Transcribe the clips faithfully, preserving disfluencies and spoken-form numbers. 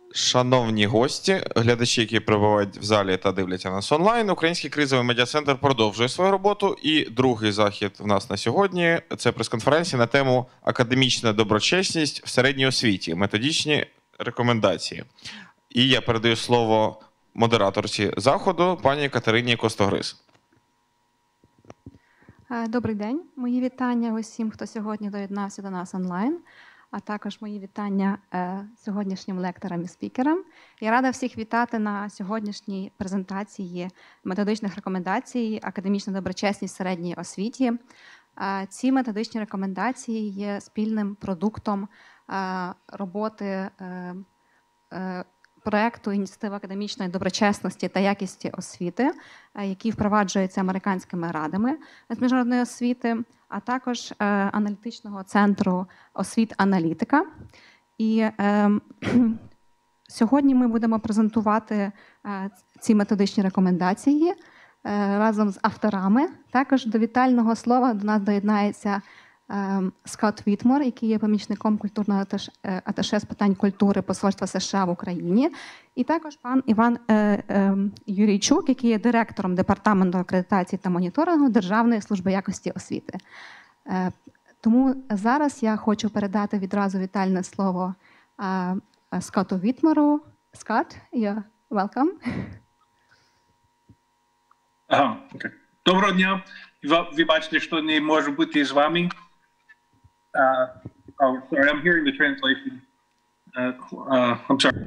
Шановні гості, глядачі, які перебувають в залі та дивляться нас онлайн, Український кризовий медіа-центр продовжує свою роботу. І другий захід в нас на сьогодні – це прес-конференція на тему «Академічна доброчесність в середній освіті. Методичні рекомендації». І я передаю слово модераторці заходу, пані Катерині Костогриз. Добрий день. Мої вітання усім, хто сьогодні доєднався до нас онлайн, а також мої вітання сьогоднішнім лекторам і спікерам. Я рада всіх вітати на сьогоднішній презентації методичних рекомендацій «Академічна доброчесність в середній освіті». Ці методичні рекомендації є спільним продуктом роботи проєкту «Ініціатива академічної доброчесності та якісті освіти», який впроваджується американськими радами з міжнародної освіти, а також аналітичного центру освіт-аналітика. І е, сьогодні ми будемо презентувати е, ці методичні рекомендації е, разом з авторами. Також до вітального слова до нас доєднається Скотт Вітмор, який є помічником культурного аташе з питань культури Посольства США в Україні. І також пан Іван е, е, Юрійчук, який є директором Департаменту акредитації та моніторингу Державної служби якості освіти. Е, тому зараз я хочу передати відразу вітальне слово е, Скотту Вітмору. Скотт, you're welcome. Ага, окей. Доброго дня. Ви бачите, що не можу бути з вами. Uh, oh, sorry, I'm hearing the translation. Uh, uh, I'm sorry.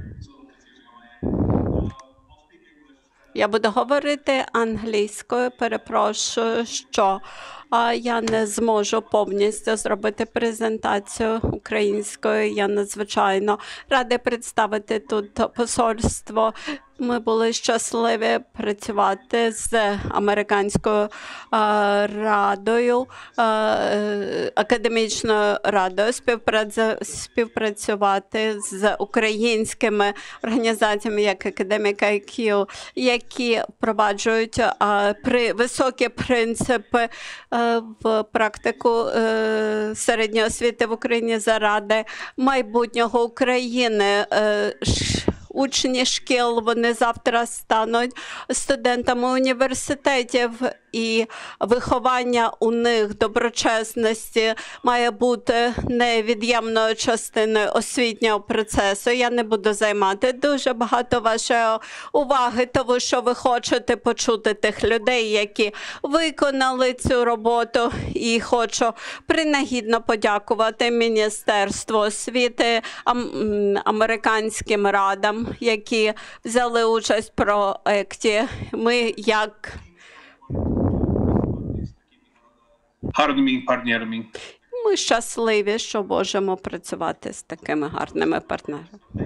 Я буду говорити англійською. Перепрошую, що а, я не зможу повністю зробити презентацію українською. Я надзвичайно рада представити тут посольство. Ми були щасливі працювати з американською а, радою, а, академічною радою, співпрацю, співпрацювати з українськими організаціями, як Academic ай к'ю, які впроваджують а, при, високі принципи а, в практику а, середньої освіти в Україні заради майбутнього України. А, Учні шкіл, вони завтра стануть студентами університетів, і виховання у них доброчесності має бути невід'ємною частиною освітнього процесу. Я не буду займати дуже багато вашої уваги, тому що ви хочете почути тих людей, які виконали цю роботу. І хочу принагідно подякувати Міністерству освіти, американським радам, які взяли участь в проєкті. Ми як гарними партнерами. Ми щасливі, що можемо працювати з такими гарними партнерами.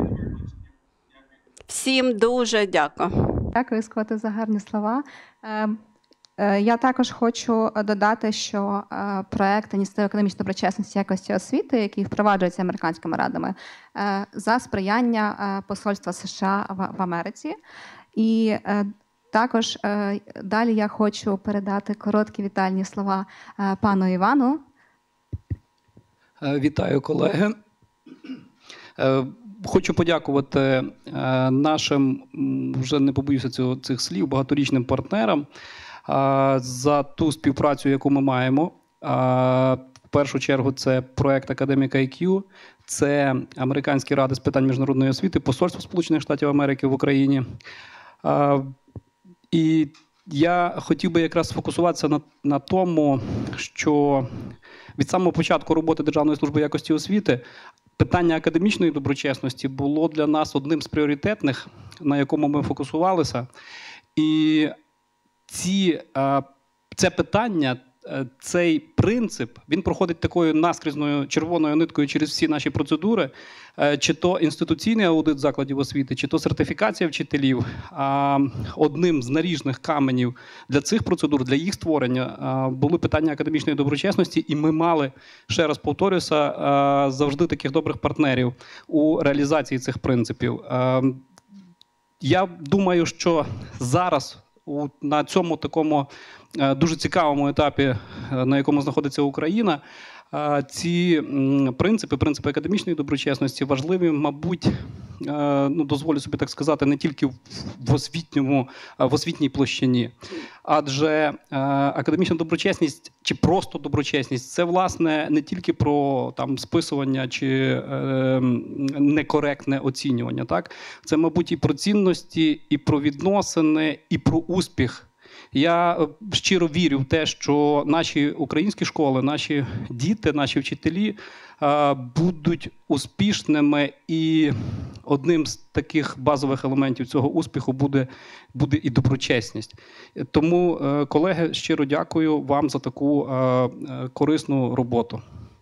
Всім дуже дякую. Дякую, Скотте, за гарні слова. Я також хочу додати, що проєкт «Ініціатива академічної доброчесності якості освіти», який впроваджується американськими радами, за сприяння Посольства США в Америці. І також далі я хочу передати короткі вітальні слова пану Івану. Вітаю, колеги. Хочу подякувати нашим, вже не побоюся цього, цих слів, багаторічним партнерам за ту співпрацю, яку ми маємо. В першу чергу це проєкт Academic ай к'ю, це Американські ради з питань міжнародної освіти, Посольство Сполучених Штатів Америки в Україні. І я хотів би якраз сфокусуватися на, на тому, що від самого початку роботи Державної служби якості освіти питання академічної доброчесності було для нас одним з пріоритетних, на якому ми фокусувалися. І ці, це питання, цей принцип, він проходить такою наскрізною червоною ниткою через всі наші процедури, чи то інституційний аудит закладів освіти, чи то сертифікація вчителів. Одним з наріжних каменів для цих процедур, для їх створення, були питання академічної доброчесності, і ми мали, ще раз повторюся, завжди таких добрих партнерів у реалізації цих принципів. Я думаю, що зараз на цьому такому дуже цікавому етапі, на якому знаходиться Україна, ці принципи, принципи академічної доброчесності важливі, мабуть, ну, дозволю собі так сказати, не тільки в освітньому, в освітній площині. Адже академічна доброчесність чи просто доброчесність – це, власне, не тільки про там списування чи е, некоректне оцінювання. Так? Це, мабуть, і про цінності, і про відносини, і про успіх. Я щиро вірю в те, що наші українські школи, наші діти, наші вчителі будуть успішними, і одним з таких базових елементів цього успіху буде, буде і доброчесність. Тому, колеги, щиро дякую вам за таку корисну роботу.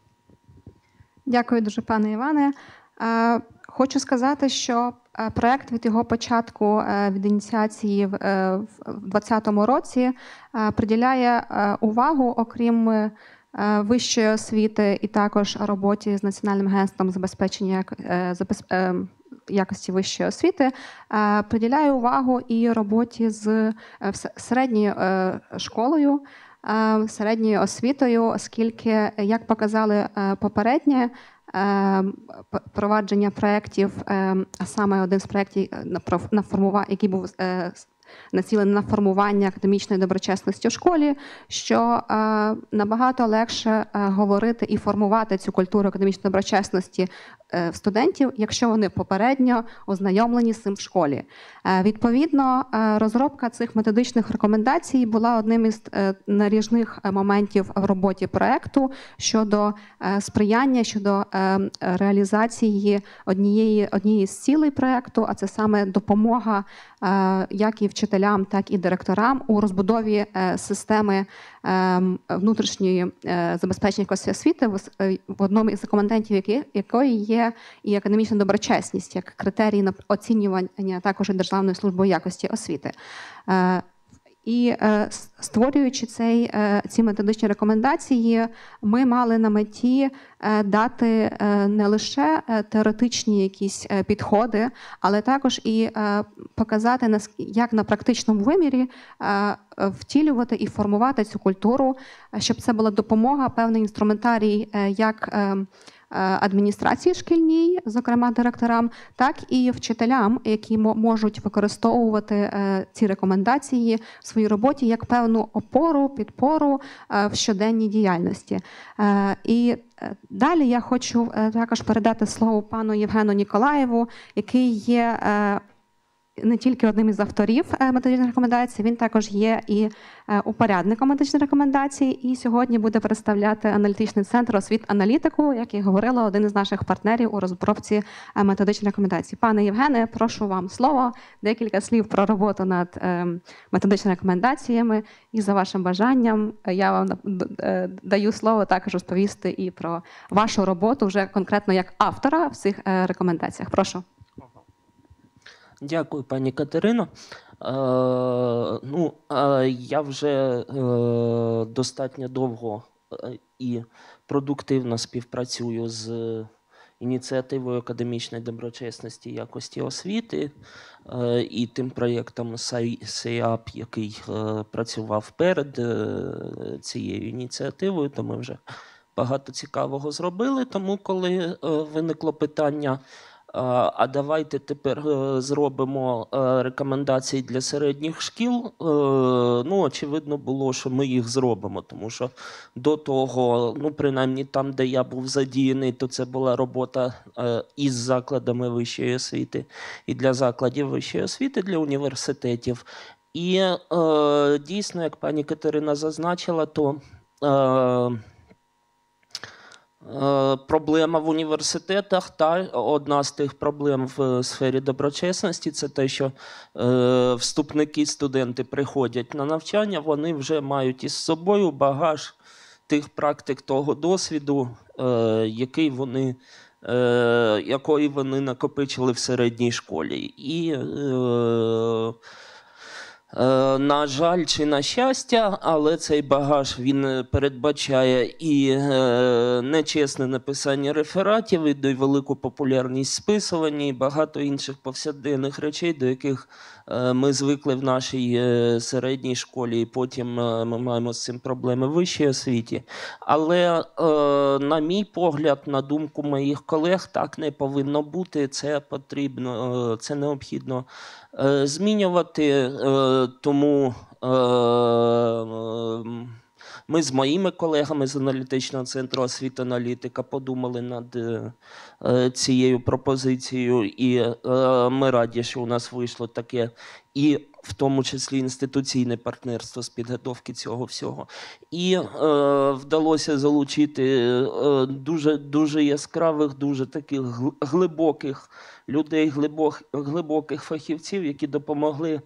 Дякую дуже, пане Іване. Хочу сказати, що проєкт від його початку, від ініціації в двадцятому році приділяє увагу, окрім вищої освіти і також роботі з Національним агентством забезпечення якості вищої освіти, приділяє увагу і роботі з середньою школою, середньою освітою, оскільки, як показали попереднє провадження проєктів, а саме один з проєктів, на формування, який був націлений на формування академічної доброчесності в школі, що набагато легше говорити і формувати цю культуру академічної доброчесності в студентів, якщо вони попередньо ознайомлені з цим в школі. Відповідно, розробка цих методичних рекомендацій була одним із наріжних моментів в роботі проєкту щодо сприяння, щодо реалізації однієї, однієї з цілей проєкту, а це саме допомога як і вчителям, так і директорам у розбудові системи внутрішньої забезпечення якості освіти, в одному із рекомендантів якої є і академічна доброчесність як критерій на оцінювання також і Державною службою якості освіти. І створюючи цей, ці методичні рекомендації, ми мали на меті дати не лише теоретичні якісь підходи, але також і показати, як на практичному вимірі втілювати і формувати цю культуру, щоб це була допомога, певний інструментарій, як адміністрації шкільній, зокрема директорам, так і вчителям, які можуть використовувати ці рекомендації в своїй роботі як певну опору, підпору в щоденній діяльності. І далі я хочу також передати слово пану Євгену Ніколаєву, який є не тільки одним із авторів методичних рекомендацій, він також є і упорядником методичних рекомендацій, і сьогодні буде представляти аналітичний центр «Освіт-аналітику», як і говорила, один із наших партнерів у розробці методичних рекомендацій. Пане Євгене, прошу вам слово, декілька слів про роботу над методичними рекомендаціями, і за вашим бажанням я вам даю слово також розповісти і про вашу роботу вже конкретно як автора в цих рекомендаціях. Прошу. Дякую, пані Катерино. Е, ну, е, я вже е, достатньо довго і продуктивно співпрацюю з ініціативою академічної доброчесності і якості освіти е, і тим проєктом СЕАП, який е, працював перед е, цією ініціативою, то ми вже багато цікавого зробили. Тому коли е, виникло питання, а давайте тепер зробимо рекомендації для середніх шкіл. Ну, очевидно було, що ми їх зробимо, тому що до того, ну, принаймні там, де я був задіяний, то це була робота із закладами вищої освіти і для закладів вищої освіти, для університетів. І дійсно, як пані Катерина зазначила, то проблема в університетах, та одна з тих проблем в сфері доброчесності, це те, що е, вступники, студенти приходять на навчання, вони вже мають із собою багаж тих практик, того досвіду, е, який вони, е, якої вони накопичили в середній школі. І е, Е, На жаль, чи на щастя, але цей багаж він передбачає і е, нечесне написання рефератів, і велику популярність списування, і багато інших повсякденних речей, до яких е, ми звикли в нашій е, середній школі, і потім е, ми маємо з цим проблеми в вищій освіті. Але, е, на мій погляд, на думку моїх колег, так не повинно бути. Це потрібно, е, це необхідно е, змінювати. Е, Тому е, ми з моїми колегами з аналітичного центру освіти аналітика подумали над е, цією пропозицією, і е, ми раді, що у нас вийшло таке, і в тому числі інституційне партнерство з підготовки цього всього. І е, вдалося залучити е, дуже, дуже яскравих, дуже таких глибоких людей, глибок, глибоких фахівців, які допомогли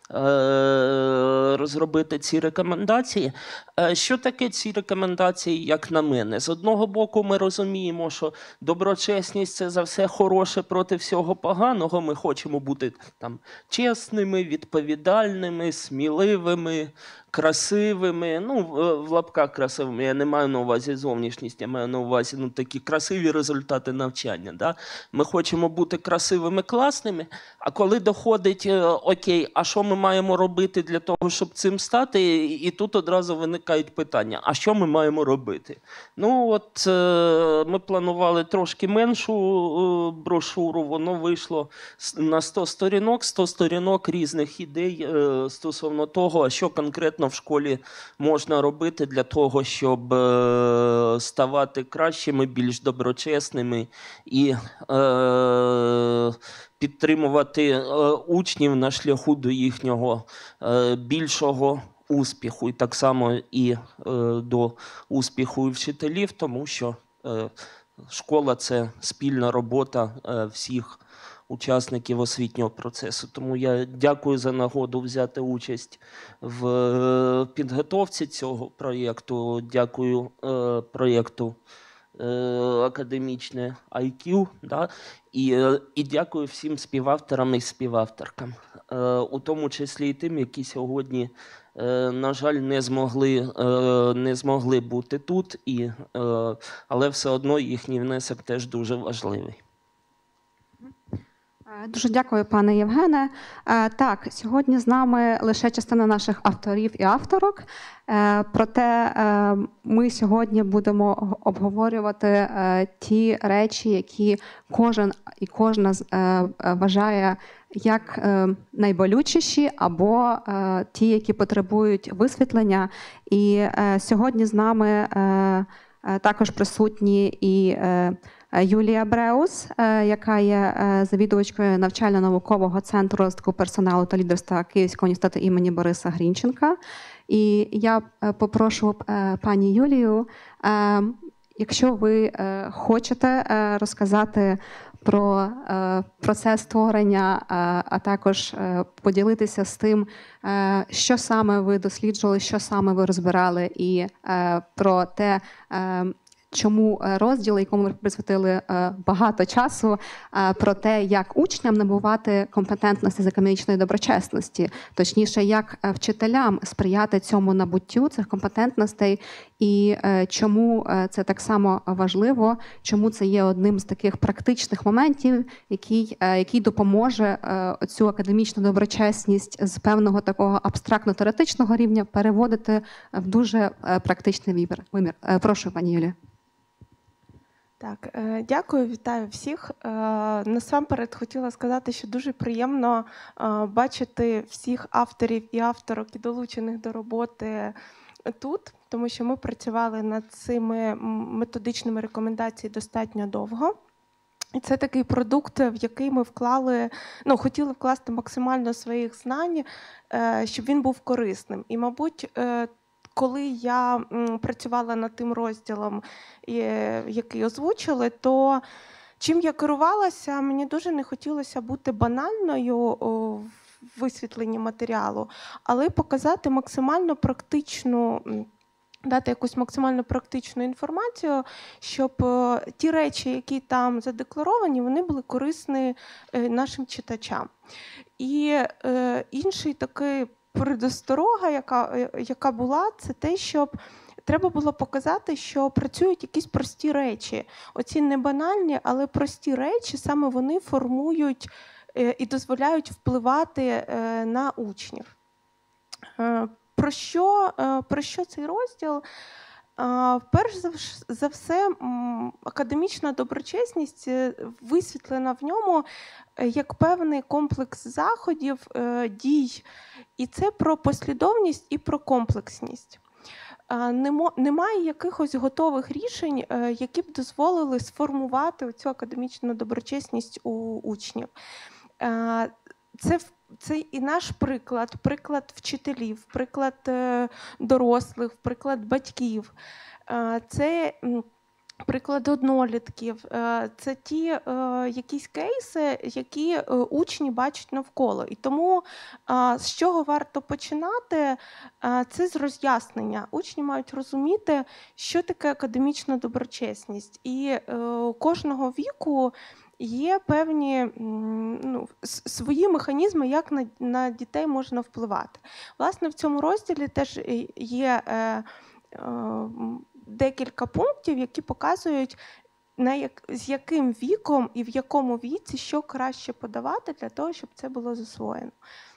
розробити ці рекомендації. Що таке ці рекомендації, як на мене? З одного боку, ми розуміємо, що доброчесність – це за все хороше проти всього поганого. Ми хочемо бути там чесними, відповідальними, сміливими, красивими. Ну, в лапках красивими. Я не маю на увазі зовнішність, я маю на увазі ну, такі красиві результати навчання. Да? Ми хочемо бути красивими, класними, а коли доходить, окей, а що ми маємо робити для того, щоб цим стати? І тут одразу виникають питання, а що ми маємо робити? Ну, от ми планували трошки меншу брошуру, воно вийшло на сто сторінок, сто сторінок різних ідей стосовно того, що конкретно в школі можна робити для того, щоб ставати кращими, більш доброчесними і е, підтримувати е, учнів на шляху до їхнього е, більшого успіху. І так само і е, до успіху і вчителів, тому що е, школа – це спільна робота е, всіх учасників освітнього процесу. Тому я дякую за нагоду взяти участь в підготовці цього проєкту. Дякую е, проєкту е, «Академічне ай к'ю», да? і, е, і дякую всім співавторам і співавторкам, е, у тому числі і тим, які сьогодні, е, на жаль, не змогли, е, не змогли бути тут, і, е, але все одно їхній внесок теж дуже важливий. Дуже дякую, пане Євгене. Так, сьогодні з нами лише частина наших авторів і авторок. Проте ми сьогодні будемо обговорювати ті речі, які кожен і кожна вважає як найболючіші або ті, які потребують висвітлення. І сьогодні з нами також присутні і Юлія Бреус, яка є завідувачкою навчально-наукового центру розвитку персоналу та лідерства Київського університету імені Бориса Грінченка. І я попрошу пані Юлію, якщо ви хочете розказати про процес створення, а також поділитися з тим, що саме ви досліджували, що саме ви розбирали, і про те, чому розділ, якому ми присвятили багато часу, про те, як учням набувати компетентності з економічної доброчесності, точніше, як вчителям сприяти цьому набуттю цих компетентностей, і чому це так само важливо, чому це є одним з таких практичних моментів, який, який допоможе цю академічну доброчесність з певного такого абстрактно-теоретичного рівня переводити в дуже практичний вимір. Прошу, пані Юлія. Так, дякую, вітаю всіх. Насамперед хотіла сказати, що дуже приємно бачити всіх авторів і авторок, і долучених до роботи тут, тому що ми працювали над цими методичними рекомендаціями достатньо довго. І це такий продукт, в який ми вклали, ну, хотіли вкласти максимально своїх знань, щоб він був корисним. І, мабуть, коли я працювала над тим розділом, який озвучили, то чим я керувалася, мені дуже не хотілося бути банальною в висвітленні матеріалу, але показати максимально практичну, дати якусь максимально практичну інформацію, щоб ті речі, які там задекларовані, вони були корисні нашим читачам. І інший такий передосторога, яка, яка була, це те, щоб треба було показати, що працюють якісь прості речі. Оці не банальні, але прості речі, саме вони формують і дозволяють впливати на учнів. Про що, про що цей розділ? Перш за все, академічна доброчесність висвітлена в ньому як певний комплекс заходів, дій. І це про послідовність і про комплексність. Немає якихось готових рішень, які б дозволили сформувати цю академічну доброчесність у учнів. Це Це і наш приклад, приклад вчителів, приклад дорослих, приклад батьків. Це приклад однолітків. Це ті якісь кейси, які учні бачать навколо. І тому з чого варто починати, це з роз'яснення. Учні мають розуміти, що таке академічна доброчесність. І у кожного віку є певні ну, свої механізми, як на, на дітей можна впливати. Власне, в цьому розділі теж є е, е, декілька пунктів, які показують, на як, з яким віком і в якому віці що краще подавати для того, щоб це було засвоєно.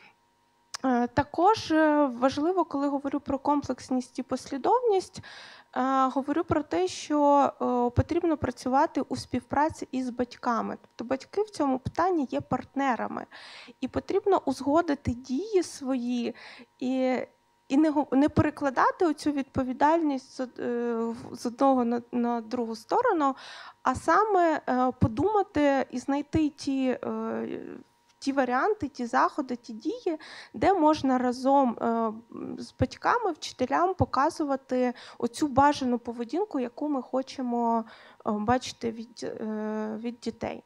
Е, також важливо, коли говорю про комплексність і послідовність, говорю про те, що потрібно працювати у співпраці із батьками. Тобто батьки в цьому питанні є партнерами. І потрібно узгодити дії свої і, і не, не перекладати оцю відповідальність з, з одного на, на другу сторону, а саме подумати і знайти ті ті варіанти, ті заходи, ті дії, де можна разом з батьками, вчителям показувати оцю бажану поведінку, яку ми хочемо бачити від, від дітей.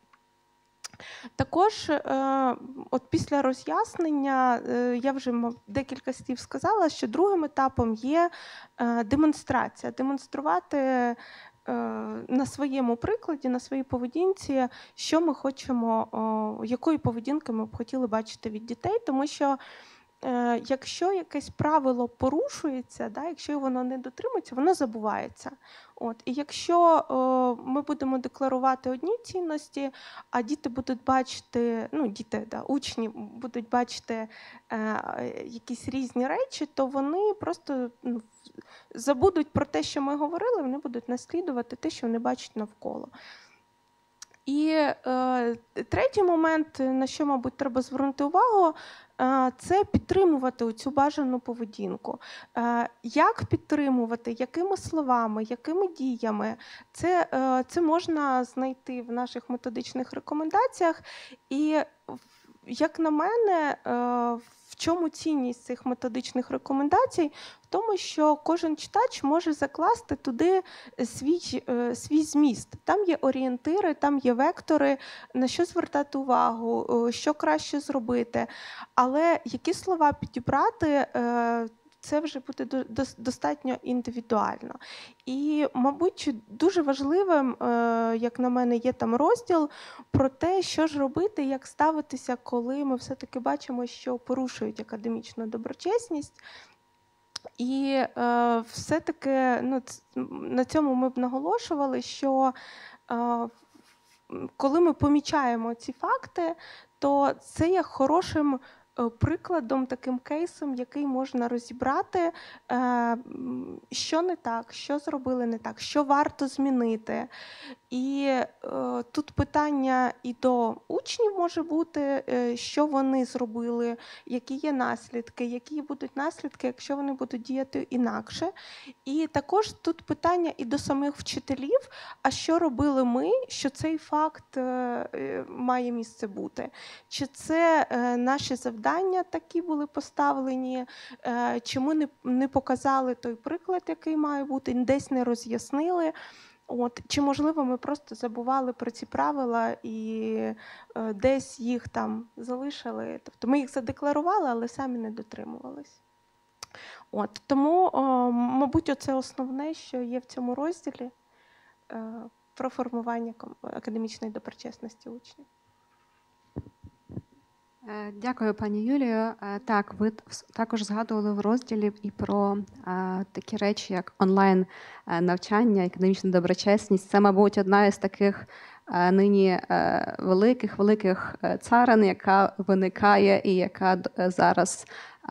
Також от після роз'яснення, я вже декілька слів сказала, що другим етапом є демонстрація. Демонструвати на своєму прикладі, на своїй поведінці, що ми хочемо, якої поведінки ми б хотіли бачити від дітей, тому що якщо якесь правило порушується, да, якщо воно не дотримується, воно забувається. От. І якщо ми будемо декларувати одні цінності, а діти будуть бачити, ну, діти, да, учні будуть бачити е, якісь різні речі, то вони просто ну, забудуть про те, що ми говорили, вони будуть наслідувати те, що вони бачать навколо. І е, третій момент, на що, мабуть, треба звернути увагу, е, це підтримувати цю бажану поведінку. Е, як підтримувати, якими словами, якими діями, це, е, це можна знайти в наших методичних рекомендаціях. І, як на мене, е, в чому цінність цих методичних рекомендацій? В тому, що кожен читач може закласти туди свій, свій зміст. Там є орієнтири, там є вектори, на що звертати увагу, що краще зробити. Але які слова підібрати, це вже буде достатньо індивідуально. І, мабуть, дуже важливим, як на мене, є там розділ про те, що ж робити, як ставитися, коли ми все-таки бачимо, що порушують академічну доброчесність. І е, все-таки ну, на цьому ми б наголошували, що е, коли ми помічаємо ці факти, то це є хорошим прикладом, таким кейсом, який можна розібрати, що не так, що зробили не так, що варто змінити. І е, тут питання і до учнів може бути, е, що вони зробили, які є наслідки, які будуть наслідки, якщо вони будуть діяти інакше. І також тут питання і до самих вчителів, а що робили ми, що цей факт е, має місце бути. Чи це е, наші завдання такі були поставлені, е, чи ми не, не показали той приклад, який має бути, десь не роз'яснили. От, чи, можливо, ми просто забували про ці правила і е, десь їх там залишили. Тобто ми їх задекларували, але самі не дотримувались. От, тому, е, мабуть, оце основне, що є в цьому розділі е, про формування академічної доброчесності учнів. Е, Дякую, пані Юлію. Е, Так, ви вс- також згадували в розділі і про е, такі речі, як онлайн е, навчання, академічна доброчесність. Це, мабуть, одна із таких е, нині е, великих великих е, царин, яка виникає і яка д- е, зараз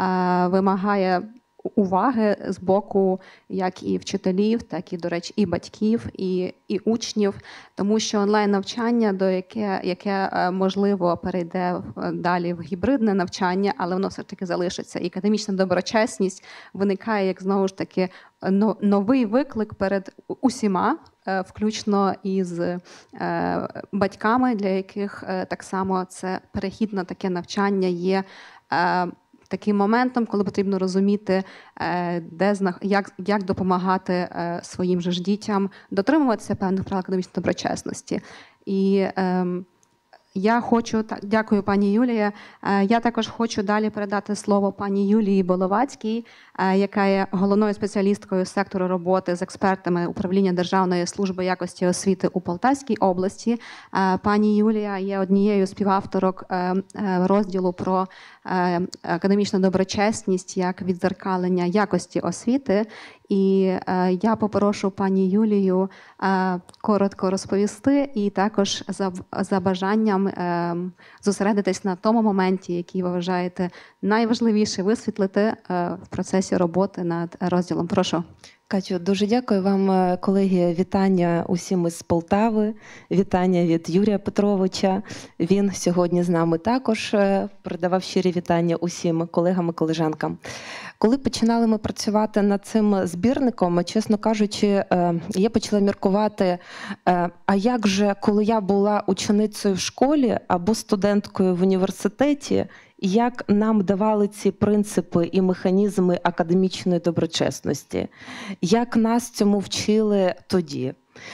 е, вимагає уваги з боку як і вчителів, так і, до речі, і батьків, і, і учнів, тому що онлайн-навчання, до яке, яке е, можливо перейде в- далі в гібридне навчання, але воно все ж таки залишиться. І академічна доброчесність виникає як знову ж таки но- новий виклик перед усіма, е, включно із е, батьками, для яких е, так само це перехід на таке навчання є. е, Таким моментом, коли потрібно розуміти, е, де знах... як, як допомагати е, своїм же ж дітям дотримуватися певних правил академічної доброчесності. І ем, я хочу та- дякую, пані Юлія. Е, Я також хочу далі передати слово пані Юлії Боломацькій, е, яка є головною спеціалісткою сектору роботи з експертами управління Державної служби якості освіти у Полтавській області. Е, Пані Юлія є однією з співавторок е, е, розділу про е, академічну доброчесність як віддзеркалення якості освіти. І е, я попрошу пані Юлію е, коротко розповісти і також за, за бажанням е, зосередитись на тому моменті, який ви вважаєте найважливіше висвітлити е, в процесі роботи над розділом. Прошу. Катю, дуже дякую вам, е, колеги. Вітання усім із Полтави. Вітання від Юрія Петровича. Він сьогодні з нами також е, передавав щирі вітання усім колегам і колежанкам. Коли починали ми працювати над цим збірником, чесно кажучи, е, я почала міркувати, е, а як же, коли я була ученицею в школі або студенткою в університеті, як нам давали ці принципи і механізми академічної доброчесності, як нас цьому вчили тоді.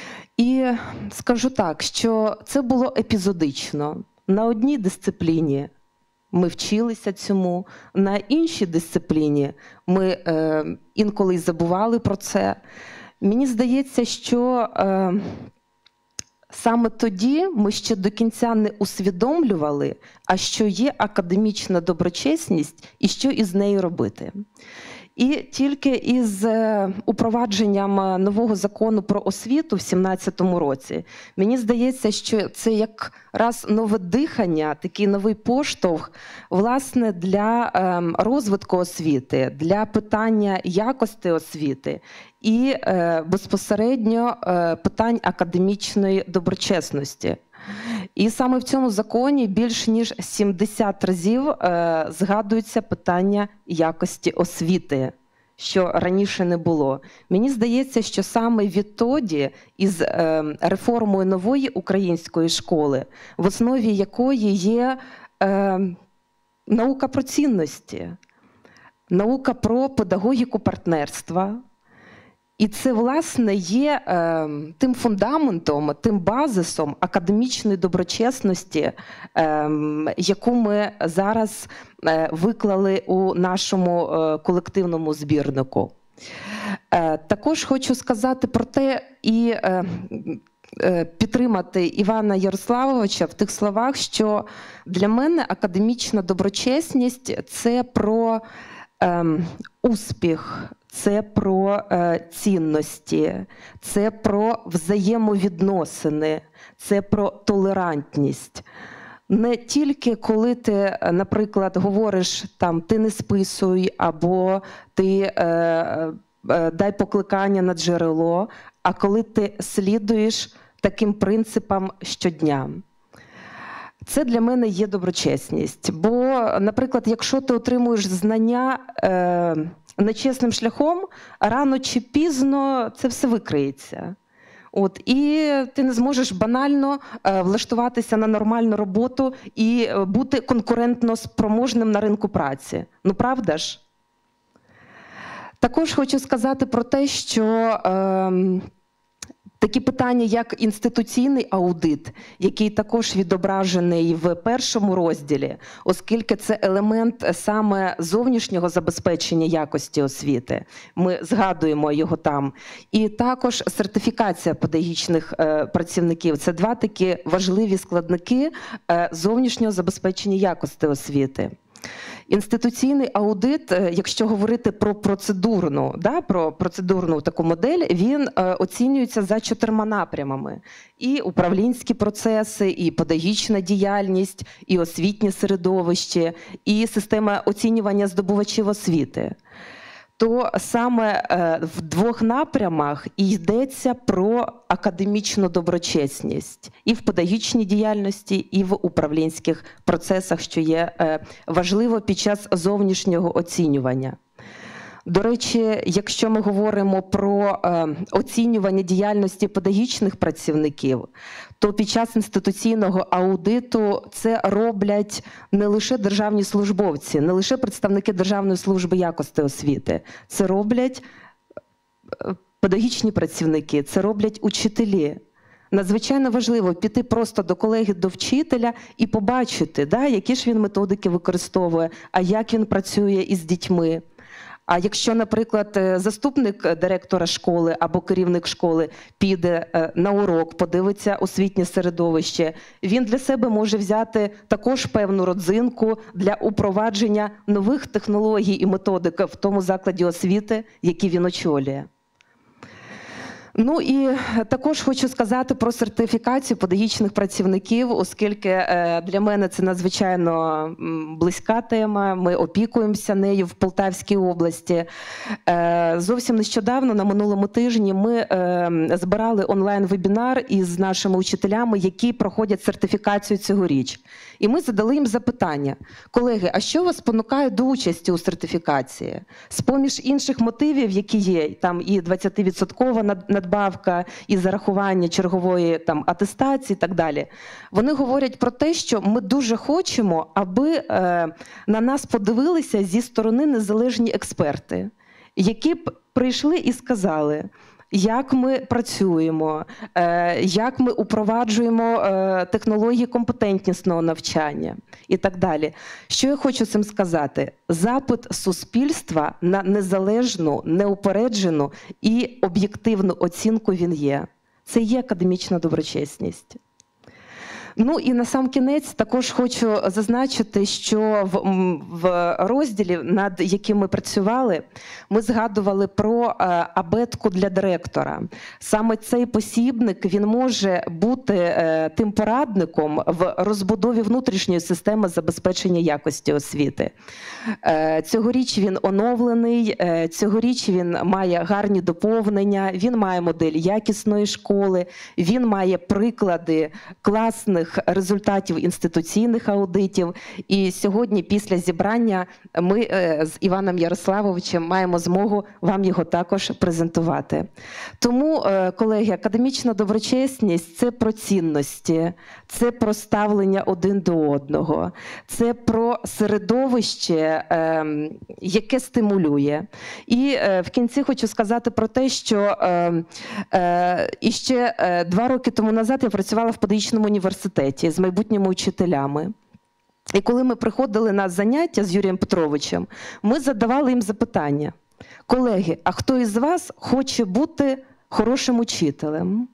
І скажу так, що це було епізодично. На одній дисципліні ми вчилися цьому, на іншій дисципліні ми е, інколи й забували про це. Мені здається, що е, саме тоді ми ще до кінця не усвідомлювали, а що є академічна доброчесність і що із нею робити. І тільки із упровадженням нового закону про освіту в сімнадцятому році, мені здається, що це якраз нове дихання, такий новий поштовх, власне, для розвитку освіти, для питання якості освіти і безпосередньо питань академічної доброчесності. І саме в цьому законі більш ніж сімдесят разів е, згадується питання якості освіти, що раніше не було. Мені здається, що саме відтоді із е, реформою нової української школи, в основі якої є е, наука про цінності, наука про педагогіку партнерства. І це, власне, є е, тим фундаментом, тим базисом академічної доброчесності, е, яку ми зараз е, виклали у нашому е, колективному збірнику. Е, також хочу сказати про те і е, е, підтримати Івана Ярославовича в тих словах, що для мене академічна доброчесність – це про е, успіх, це про е, цінності, це про взаємовідносини, це про толерантність. Не тільки коли ти, наприклад, говориш, там, ти не списуй, або ти е, е, дай покликання на джерело, а коли ти слідуєш таким принципам щодня. Це для мене є доброчесність. Бо, наприклад, якщо ти отримуєш знання е, нечесним шляхом, рано чи пізно це все викриється. От, і ти не зможеш банально е, влаштуватися на нормальну роботу і бути конкурентно спроможним на ринку праці. Ну, правда ж? Також хочу сказати про те, що е, Такі питання, як інституційний аудит, який також відображений в першому розділі, оскільки це елемент саме зовнішнього забезпечення якості освіти. Ми згадуємо його там. І також сертифікація педагогічних працівників. Це два такі важливі складники зовнішнього забезпечення якості освіти. Інституційний аудит, якщо говорити про процедурну, да, про процедурну таку модель, він е, оцінюється за чотирма напрямами. І управлінські процеси, і педагогічна діяльність, і освітнє середовище, і система оцінювання здобувачів освіти. То саме в двох напрямах і йдеться про академічну доброчесність і в педагогічній діяльності, і в управлінських процесах, що є важливо під час зовнішнього оцінювання. До речі, якщо ми говоримо про оцінювання діяльності педагогічних працівників, то під час інституційного аудиту це роблять не лише державні службовці, не лише представники Державної служби якості освіти. Це роблять педагогічні працівники, це роблять учителі. Надзвичайно важливо піти просто до колеги, до вчителя і побачити, да, які ж він методики використовує, а як він працює із дітьми. А якщо, наприклад, заступник директора школи або керівник школи піде на урок, подивиться освітнє середовище, він для себе може взяти також певну родзинку для упровадження нових технологій і методик в тому закладі освіти, який він очолює. Ну і також хочу сказати про сертифікацію педагогічних працівників, оскільки для мене це надзвичайно близька тема, ми опікуємося нею в Полтавській області. Зовсім нещодавно, на минулому тижні, ми збирали онлайн-вебінар із нашими учителями, які проходять сертифікацію цьогоріч. І ми задали їм запитання: колеги, а що вас спонукає до участі у сертифікації? З-поміж інших мотивів, які є, там і двадцятивідсоткова надбавка, і зарахування чергової там атестації і так далі. Вони говорять про те, що ми дуже хочемо, аби е, на нас подивилися зі сторони незалежні експерти, які б прийшли і сказали, як ми працюємо, як ми упроваджуємо технології компетентнісного навчання і так далі. Що я хочу цим сказати? Запит суспільства на незалежну, неупереджену і об'єктивну оцінку він є. Це є академічна доброчесність. Ну і на сам кінець також хочу зазначити, що в, в розділі, над яким ми працювали, ми згадували про абетку для директора. Саме цей посібник, він може бути тим порадником в розбудові внутрішньої системи забезпечення якості освіти. Цьогоріч він оновлений, цьогоріч він має гарні доповнення, він має модель якісної школи, він має приклади класних результатів інституційних аудитів. І сьогодні, після зібрання, ми з Іваном Ярославовичем маємо змогу вам його також презентувати. Тому, колеги, академічна доброчесність – це про цінності, це про ставлення один до одного, це про середовище, яке стимулює. І в кінці хочу сказати про те, що іще два роки тому назад я працювала в педагогічному університеті з майбутніми учителями. І коли ми приходили на заняття з Юрієм Петровичем, ми задавали їм запитання: колеги, а хто із вас хоче бути хорошим учителем?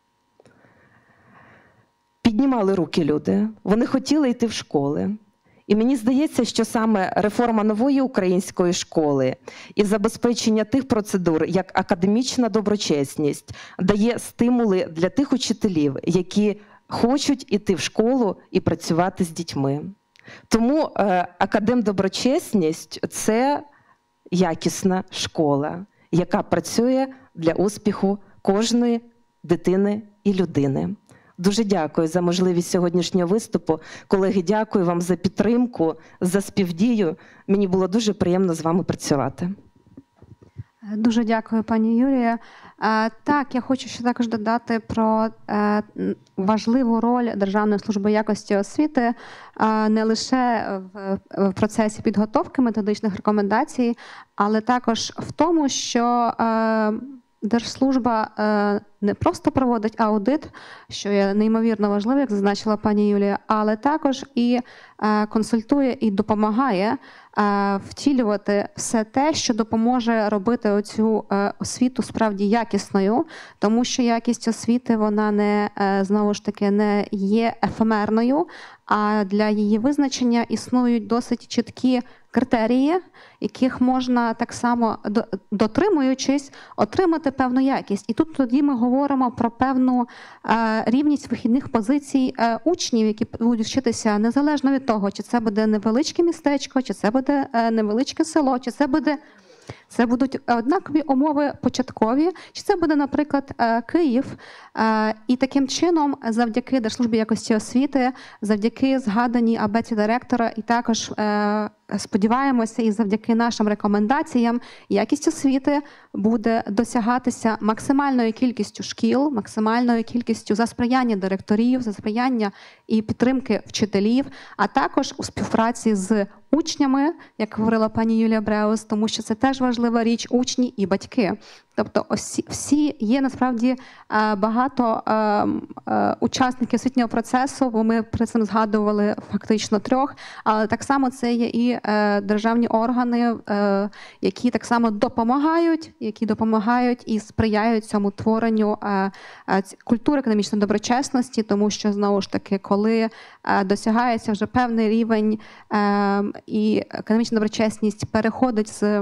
Піднімали руки люди, вони хотіли йти в школи. І мені здається, що саме реформа нової української школи і забезпечення тих процедур, як академічна доброчесність, дає стимули для тих учителів, які хочуть іти в школу і працювати з дітьми. Тому е, академдоброчесність – це якісна школа, яка працює для успіху кожної дитини і людини. Дуже дякую за можливість сьогоднішнього виступу. Колеги, дякую вам за підтримку, за співдію. Мені було дуже приємно з вами працювати. Дуже дякую, пані Юлія. Так, я хочу ще також додати про важливу роль Державної служби якості освіти не лише в процесі підготовки методичних рекомендацій, але також в тому, що Держслужба не просто проводить аудит, що є неймовірно важливо, як зазначила пані Юлія, але також і консультує і допомагає втілювати все те, що допоможе робити оцю освіту справді якісною, тому що якість освіти, вона не, знову ж таки, не є ефемерною, а для її визначення існують досить чіткі критерії, яких можна так само, дотримуючись, отримати певну якість. І тут тоді ми говоримо про певну рівність вихідних позицій учнів, які будуть вчитися незалежно від того, чи це буде невеличке містечко, чи це буде невеличке село, чи це буде... Це будуть однакові умови початкові, чи це буде, наприклад, Київ. І таким чином, завдяки Держслужбі якості освіти, завдяки згаданій абеті директора, і також сподіваємося, і завдяки нашим рекомендаціям, якість освіти буде досягатися максимальною кількістю шкіл, максимальною кількістю за сприяння директорів, за сприяння і підтримки вчителів, а також у співпраці з учнями, як говорила пані Юлія Бреус, тому що це теж важлива річ, учні і батьки. Тобто всі, всі є насправді багато учасників освітнього процесу, бо ми при цим згадували фактично трьох, але так само це є і державні органи, які так само допомагають, які допомагають і сприяють цьому творенню культури академічної доброчесності, тому що, знову ж таки, коли досягається вже певний рівень і академічна доброчесність переходить з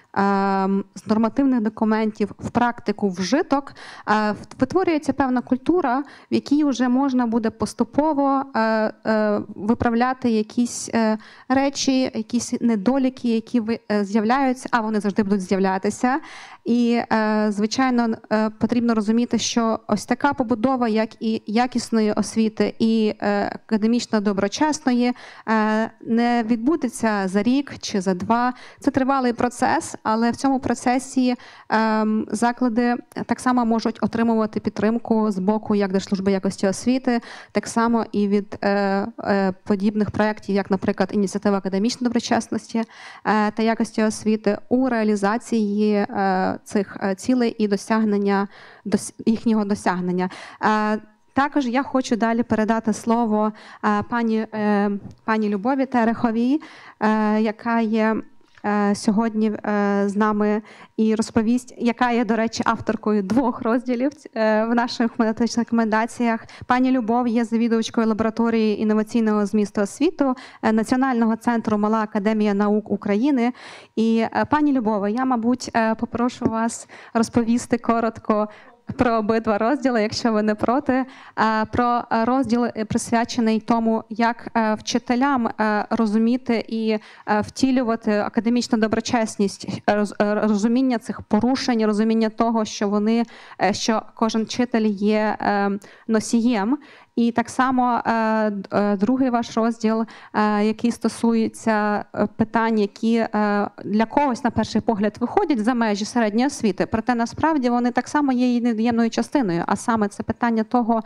з нормативних документів в практику, в вжиток, витворюється певна культура, в якій вже можна буде поступово виправляти якісь речі, якісь недоліки, які з'являються, а вони завжди будуть з'являтися. І, звичайно, потрібно розуміти, що ось така побудова, як і якісної освіти, і академічно доброчесної, не відбудеться за рік чи за два. Це тривалий процес, але в цьому процесі заклади так само можуть отримувати підтримку з боку як Держслужби якості освіти, так само і від подібних проєктів, як, наприклад, ініціатива академічної доброчесності та якості освіти у реалізації цих цілей і досягнення, їхнього досягнення. Також я хочу далі передати слово пані, пані Любові Тереховій, яка є сьогодні з нами і розповість, яка є, до речі, авторкою двох розділів в наших методичних рекомендаціях. Пані Любов є завідувачкою лабораторії інноваційного змісту освіту Національного центру «Мала академія наук України». І, пані Любове, я, мабуть, попрошу вас розповісти коротко про обидва розділи, якщо ви не проти, про розділ, присвячений тому, як вчителям розуміти і втілювати академічну доброчесність, розуміння цих порушень, розуміння того, що вони, що кожен вчитель є носієм. І так само другий ваш розділ, який стосується питань, які для когось, на перший погляд, виходять за межі середньої освіти, проте насправді вони так само є її невід'ємною частиною, а саме це питання того,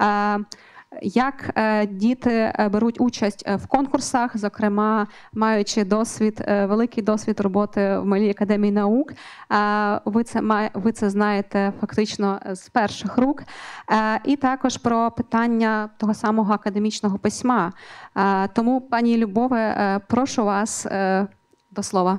як діти беруть участь в конкурсах, зокрема, маючи досвід, великий досвід роботи в Малій академії наук. Ви це, ви це знаєте фактично з перших рук. І також про питання того самого академічного письма. Тому, пані Любове, прошу вас до слова.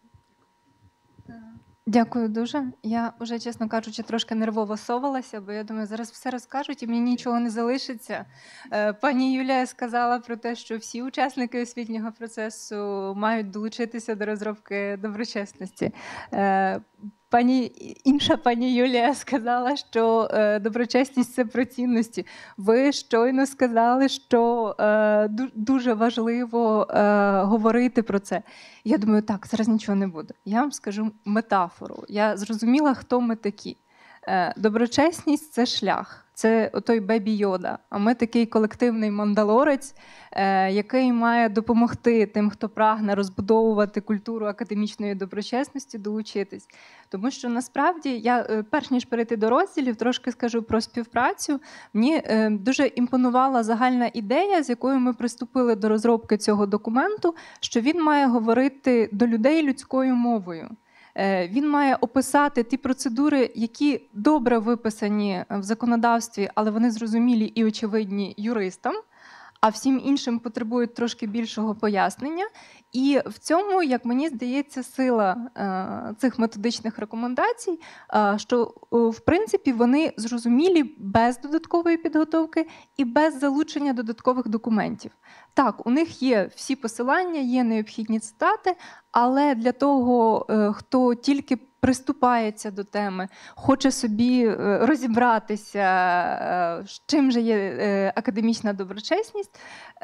Дякую дуже. Я вже, чесно кажучи, трошки нервово совалася, бо я думаю, зараз все розкажуть і мені нічого не залишиться. Пані Юлія сказала про те, що всі учасники освітнього процесу мають долучитися до розробки доброчесності. Пані, інша пані Юлія сказала, що е, доброчесність – це про цінності. Ви щойно сказали, що е, дуже важливо е, говорити про це. Я думаю, так, зараз нічого не буде. Я вам скажу метафору. Я зрозуміла, хто ми такі. Е, доброчесність – це шлях. Це отой Бебі Йода. А ми такий колективний мандалорець, е, який має допомогти тим, хто прагне розбудовувати культуру академічної доброчесності, долучитись. Тому що насправді, я, перш ніж перейти до розділів, трошки скажу про співпрацю. Мені е, дуже імпонувала загальна ідея, з якою ми приступили до розробки цього документу, що він має говорити до людей людською мовою. Е, Він має описати ті процедури, які добре виписані в законодавстві, але вони зрозумілі і очевидні юристам, а всім іншим потребують трошки більшого пояснення. І в цьому, як мені здається, сила е, цих методичних рекомендацій, е, що, е, в принципі, вони зрозумілі без додаткової підготовки і без залучення додаткових документів. Так, у них є всі посилання, є необхідні цитати, але для того, е, хто тільки приступається до теми, хоче собі розібратися, чим же є академічна доброчесність,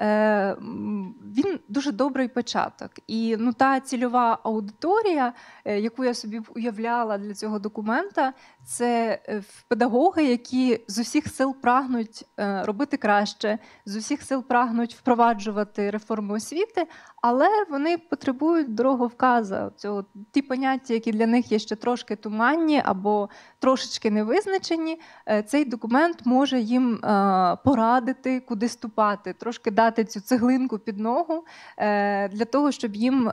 він дуже добрий початок. І ну, та цільова аудиторія, яку я собі уявляла для цього документа, це педагоги, які з усіх сил прагнуть робити краще, з усіх сил прагнуть впроваджувати реформи освіти, але вони потребують дороговказа, цього, ті поняття, які для них є ще трошки туманні або трошечки невизначені, цей документ може їм порадити, куди ступати, трошки дати цю цеглинку під ногу для того, щоб їм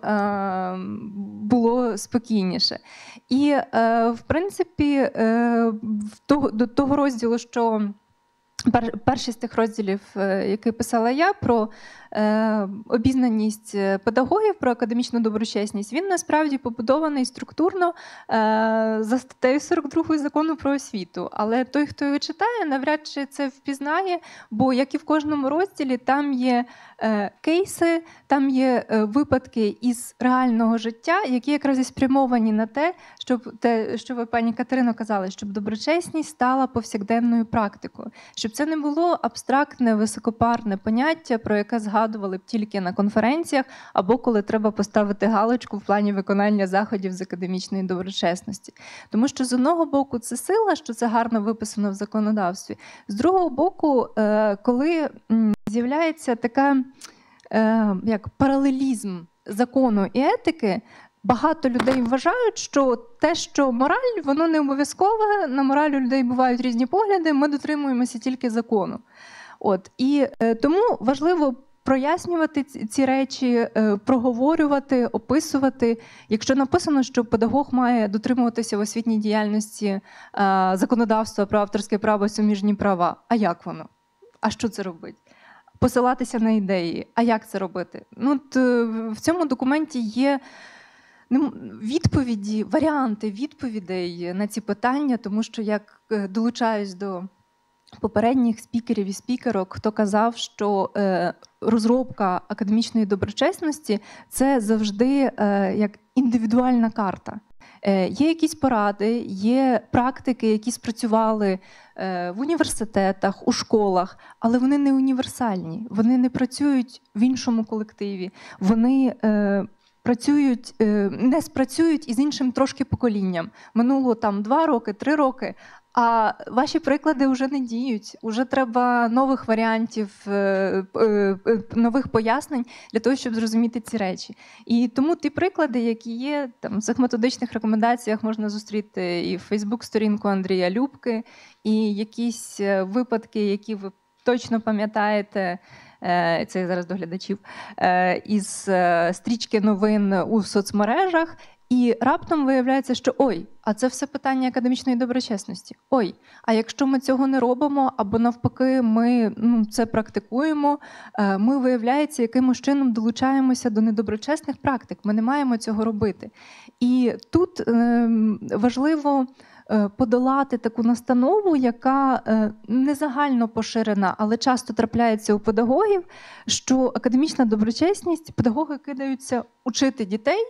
було спокійніше. І, в принципі, до того розділу, що перший з тих розділів, який писала я, про е, обізнаність педагогів, про академічну доброчесність, він насправді побудований структурно е, за статтею сорок другою Закону про освіту. Але той, хто його читає, навряд чи це впізнає, бо, як і в кожному розділі, там є е, кейси, там є е, випадки із реального життя, які якраз і спрямовані на те, щоб те, що ви, пані Катерино, казали, щоб доброчесність стала повсякденною практикою. Щоб це не було абстрактне, високопарне поняття, про яке згадували б тільки на конференціях, або коли треба поставити галочку в плані виконання заходів з академічної доброчесності. Тому що з одного боку це сила, що це гарно виписано в законодавстві. З другого боку, коли з'являється така як паралелізм закону і етики, багато людей вважають, що те, що мораль, воно не обов'язкове, на мораль у людей бувають різні погляди, ми дотримуємося тільки закону. От. І е, тому важливо прояснювати ці, ці речі, е, проговорювати, описувати. Якщо написано, що педагог має дотримуватися в освітній діяльності е, законодавства про авторське право і суміжні права, а як воно? А що це робить? Посилатися на ідеї. А як це робити? Ну, от, е, в цьому документі є відповіді, варіанти відповідей на ці питання, тому що, як долучаюсь до попередніх спікерів і спікерок, хто казав, що е, розробка академічної доброчесності – це завжди е, як індивідуальна карта. Е, є якісь поради, є практики, які спрацювали е, в університетах, у школах, але вони не універсальні, вони не працюють в іншому колективі, вони е, працюють, не спрацюють із іншим трошки поколінням. Минуло там два роки, три роки, а ваші приклади вже не діють. Уже треба нових варіантів, нових пояснень для того, щоб зрозуміти ці речі. І тому ті приклади, які є, там, в цих методичних рекомендаціях можна зустріти і в Фейсбук-сторінку Андрія Любки, і якісь випадки, які ви точно пам'ятаєте, це зараз до глядачів, із стрічки новин у соцмережах, і раптом виявляється, що ой, а це все питання академічної доброчесності. Ой, а якщо ми цього не робимо, або навпаки ми ну, це практикуємо, ми, виявляється, якимось чином долучаємося до недоброчесних практик. Ми не маємо цього робити. І тут важливо подолати таку настанову, яка не загально поширена, але часто трапляється у педагогів, що академічна доброчесність, педагоги кидаються учити дітей,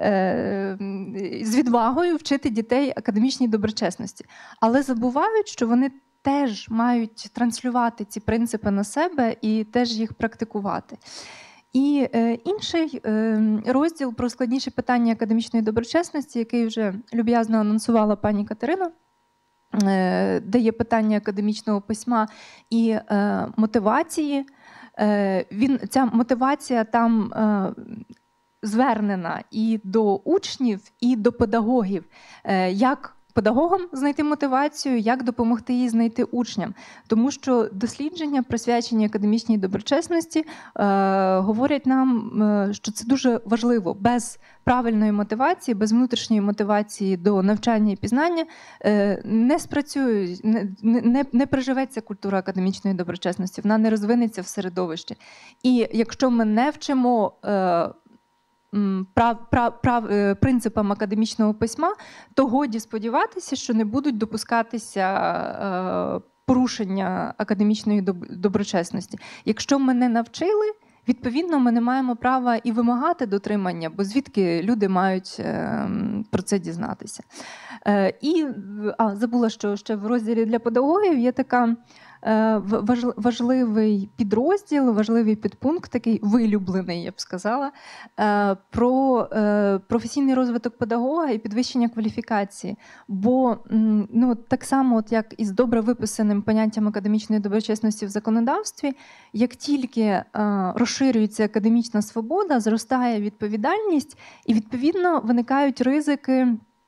з відвагою вчити дітей академічній доброчесності. Але забувають, що вони теж мають транслювати ці принципи на себе і теж їх практикувати. І е, інший е, розділ про складніші питання академічної доброчесності, який вже люб'язно анонсувала пані Катерина, е, де є питання академічного письма і е, мотивації. Е, він, ця мотивація там е, звернена і до учнів, і до педагогів, е, як педагогам знайти мотивацію, як допомогти їй знайти учням. Тому що дослідження, присвячені академічній доброчесності, е, говорять нам, е, що це дуже важливо. Без правильної мотивації, без внутрішньої мотивації до навчання і пізнання е, не спрацює, не, не, не приживеться культура академічної доброчесності, вона не розвинеться в середовищі. І якщо ми не вчимо е, Прав, прав, прав, принципам академічного письма, то годі сподіватися, що не будуть допускатися е, порушення академічної доброчесності. Якщо ми не навчили, відповідно, ми не маємо права і вимагати дотримання, бо звідки люди мають е, про це дізнатися. Е, і а, забула, що ще в розділі для педагогів є така важливий підрозділ, важливий підпункт, такий вилюблений, я б сказала, про професійний розвиток педагога і підвищення кваліфікації. Бо ну, так само, от як із добре виписаним поняттям академічної доброчесності в законодавстві, як тільки розширюється академічна свобода, зростає відповідальність і, відповідно, виникають ризики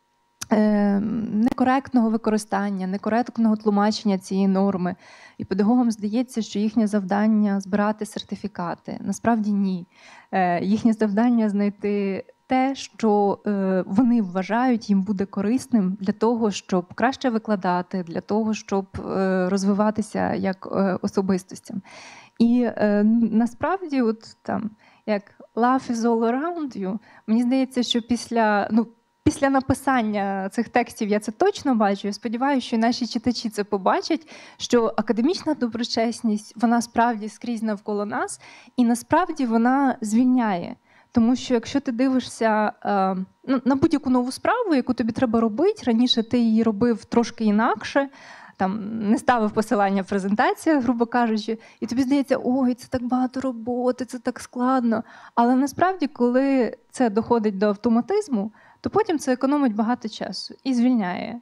некоректного використання, некоректного тлумачення цієї норми. І педагогам здається, що їхнє завдання – збирати сертифікати. Насправді ні. Їхнє завдання – знайти те, що вони вважають їм буде корисним для того, щоб краще викладати, для того, щоб розвиватися як особистостям. І насправді, от там, як «Love is all around you», мені здається, що після... Ну, Після написання цих текстів я це точно бачу. Я сподіваюся, що і наші читачі це побачать, що академічна доброчесність, вона справді скрізь навколо нас, і насправді вона звільняє. Тому що якщо ти дивишся е, ну, на будь-яку нову справу, яку тобі треба робити, раніше ти її робив трошки інакше, там, не ставив посилання в презентаціях, грубо кажучи, і тобі здається, ой, це так багато роботи, це так складно. Але насправді, коли це доходить до автоматизму, то потім це економить багато часу і звільняє.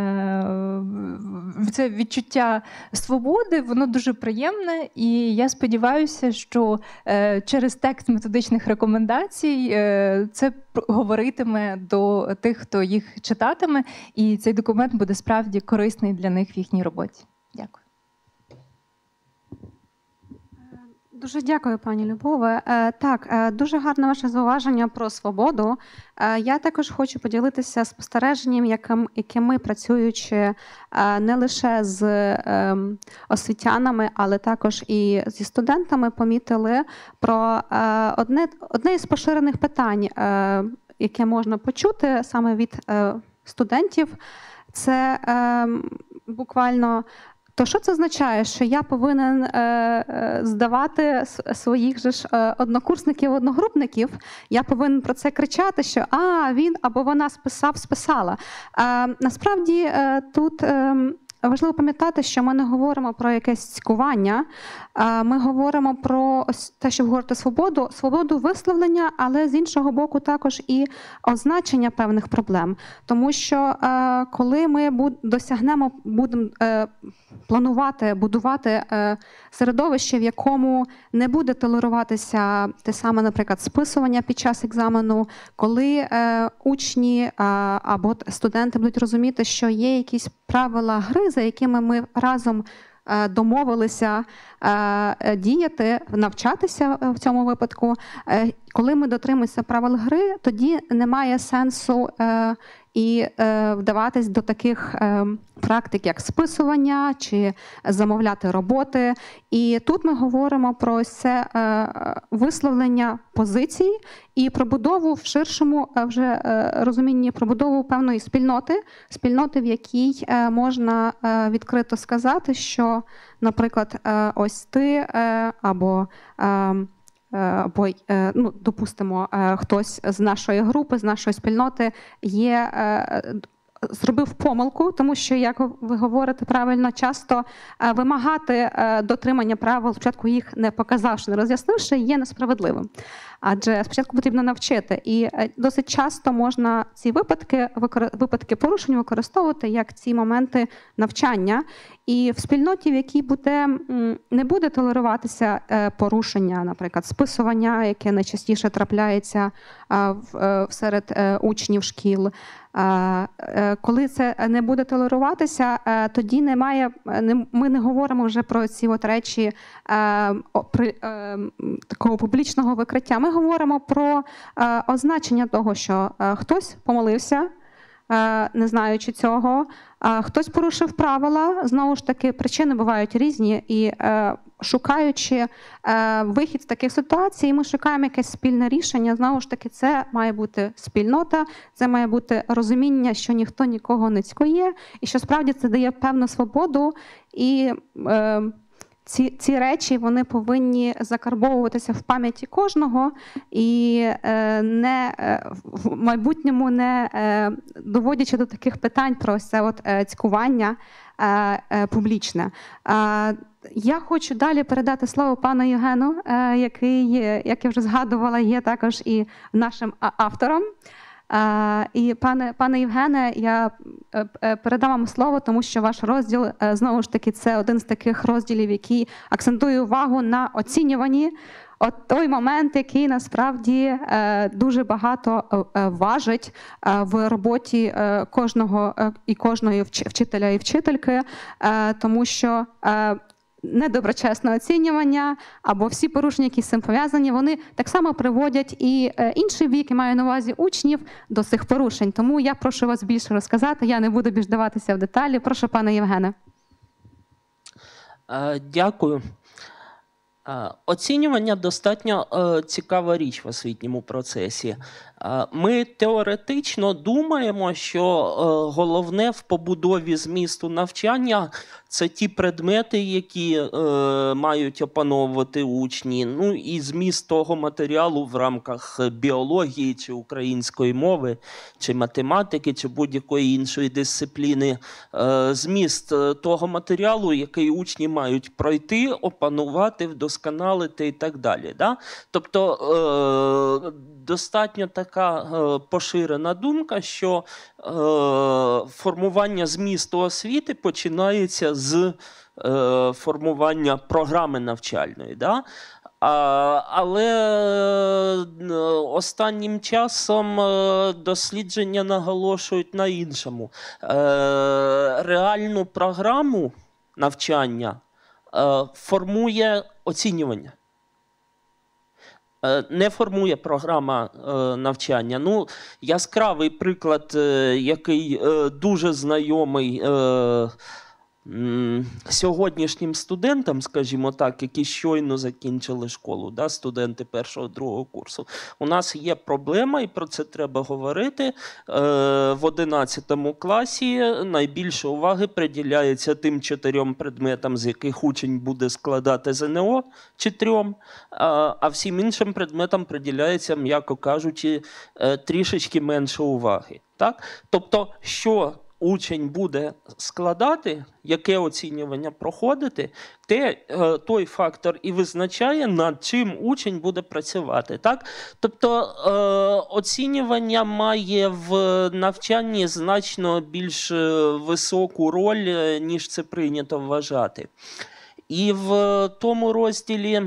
Це відчуття свободи, воно дуже приємне, і я сподіваюся, що через текст методичних рекомендацій це говоритиме до тих, хто їх читатиме, і цей документ буде справді корисний для них в їхній роботі. Дякую. Дуже дякую, пані Любове. Так, дуже гарне ваше зауваження про свободу. Я також хочу поділитися спостереженням, яким, яким ми, працюючи не лише з освітянами, але також і зі студентами, помітили про одне, одне із поширених питань, яке можна почути саме від студентів. Це буквально... То що це означає? Що я повинен е, здавати своїх же ж однокурсників-одногрупників, я повинен про це кричати, що а, він або вона списав, списала. Е, насправді е, тут е, важливо пам'ятати, що ми не говоримо про якесь цькування, е, ми говоримо про ось те, що ви говорите, свободу, свободу висловлення, але з іншого боку також і означення певних проблем. Тому що е, коли ми буд, досягнемо, будемо е, планувати, будувати е, середовище, в якому не буде толеруватися те саме, наприклад, списування під час екзамену, коли е, учні е, або студенти будуть розуміти, що є якісь правила гри, за якими ми разом е, домовилися е, діяти, навчатися в цьому випадку. Е, коли ми дотримуємося правил гри, тоді немає сенсу е, і е, вдаватись до таких е, практик, як списування чи замовляти роботи. І тут ми говоримо про це е, висловлення позицій і пробудову в ширшому е, вже е, розумінні, пробудову певної спільноти, спільноти, в якій е, можна е, відкрито сказати, що, наприклад, е, ось ти е, або е, або, ну, допустимо, хтось з нашої групи, з нашої спільноти є, зробив помилку, тому що, як ви говорите правильно, часто вимагати дотримання правил, спочатку їх не показавши, не роз'яснивши, є несправедливим. Адже спочатку потрібно навчити. І е, досить часто можна ці випадки, викор... випадки порушень використовувати як ці моменти навчання. І в спільноті, в якій буде, не буде толеруватися е, порушення, наприклад, списування, яке найчастіше трапляється е, в, е, серед е, учнів шкіл, коли це не буде толеруватися, тоді немає, ми не говоримо вже про ці от речі при, такого публічного викриття. Ми говоримо про означення того, що хтось помилився, не знаючи цього, хтось порушив правила. Знову ж таки, причини бувають різні, і шукаючи вихід з таких ситуацій, ми шукаємо якесь спільне рішення. Знову ж таки, це має бути спільнота, це має бути розуміння, що ніхто нікого не цькує, і що справді це дає певну свободу, і ці, ці речі, вони повинні закарбовуватися в пам'яті кожного і не, в майбутньому не доводячи до таких питань про це от цькування публічне. Я хочу далі передати слово пану Євгену, який, як я вже згадувала, є також і нашим автором. І, пане, пане Євгене, я передам вам слово, тому що ваш розділ, знову ж таки, це один з таких розділів, який акцентує увагу на оцінюванні. От той момент, який насправді дуже багато важить в роботі кожного і кожної вчителя і вчительки, тому що недоброчесне оцінювання або всі порушення, які з цим пов'язані, вони так само приводять і інший вік, і маю на увазі учнів, до цих порушень. Тому я прошу вас більше розказати, я не буду більш даватися в деталі. Прошу, пане Євгене. Дякую. Оцінювання достатньо цікава річ в освітньому процесі. Ми теоретично думаємо, що головне в побудові змісту навчання – це ті предмети, які мають опановувати учні, ну і зміст того матеріалу в рамках біології, чи української мови, чи математики, чи будь-якої іншої дисципліни. Зміст того матеріалу, який учні мають пройти, опанувати, вдосконалити і так далі. Да? Тобто достатньо така поширена думка, що формування змісту освіти починається з формування програми навчальної. Да? Але останнім часом дослідження наголошують на іншому. Реальну програму навчання формує оцінювання. Не формує програма навчання. Ну, яскравий приклад, який дуже знайомий сьогоднішнім студентам, скажімо так, які щойно закінчили школу, да, студенти першого-другого курсу. У нас є проблема, і про це треба говорити. В одинадцятому класі найбільше уваги приділяється тим чотирьом предметам, з яких учень буде складати ЗНО, чи трьом, а всім іншим предметам приділяється, м'яко кажучи, трішечки менше уваги. Так? Тобто, що учень буде складати, яке оцінювання проходити, те, той фактор і визначає, над чим учень буде працювати. Так? Тобто оцінювання має в навчанні значно більш високу роль, ніж це прийнято вважати. І в тому розділі,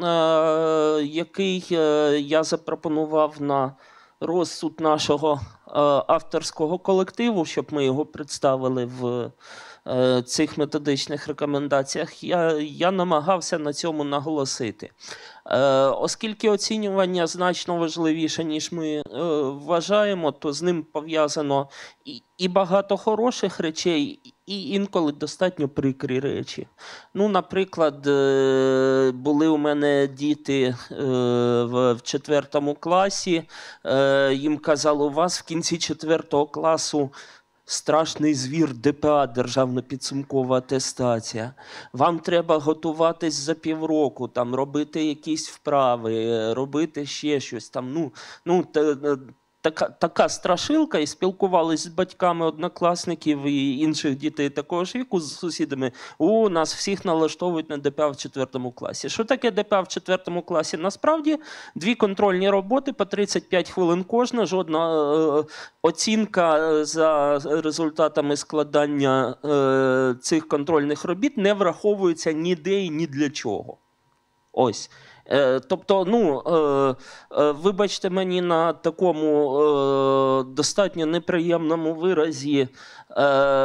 який я запропонував на розсуд нашого авторського колективу, щоб ми його представили в цих методичних рекомендаціях, я, я намагався на цьому наголосити. Оскільки оцінювання значно важливіше, ніж ми вважаємо, то з ним пов'язано і, і багато хороших речей, і інколи достатньо прикрі речі. Ну, наприклад, були у мене діти в четвертому класі, їм казали, у вас в кінці четвертого класу страшний звір ДПА, державна підсумкова атестація. Вам треба готуватись за півроку, там, робити якісь вправи, робити ще щось. Там, ну, ну, така, така страшилка, і спілкувалися з батьками однокласників і інших дітей такого ж віку, з сусідами. У нас всіх налаштовують на ДПА в четвертому класі. Що таке ДПА в четвертому класі? Насправді, дві контрольні роботи по тридцять п'ять хвилин кожна, жодна е, оцінка за результатами складання е, цих контрольних робіт не враховується ніде і ні для чого. Ось. Е, тобто, ну, е, е, вибачте мені на такому е, достатньо неприємному виразі, е,